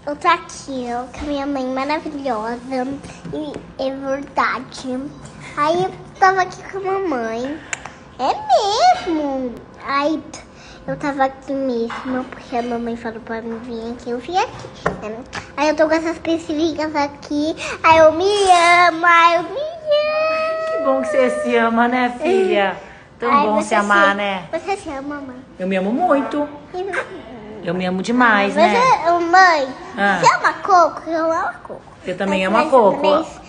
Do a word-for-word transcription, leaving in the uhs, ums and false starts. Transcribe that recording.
eu tô aqui, ó, com a minha mãe maravilhosa. E é verdade. Aí eu tava aqui com a mamãe. É mesmo. Aí eu tava aqui mesmo, porque a mamãe falou pra mim vir aqui. Eu vim aqui. Né? Aí eu tô com essas piscininhas aqui. Aí eu me amo, aí eu me amo. Que bom que você se ama, né, filha? Tão Ai, bom se amar, se, né? Você se ama, mãe? Eu me amo muito. Eu me amo demais, Mas né? eu, mãe, Ah. você ama coco? Eu amo coco. Eu também Mas amo a nesse- coco. nesse-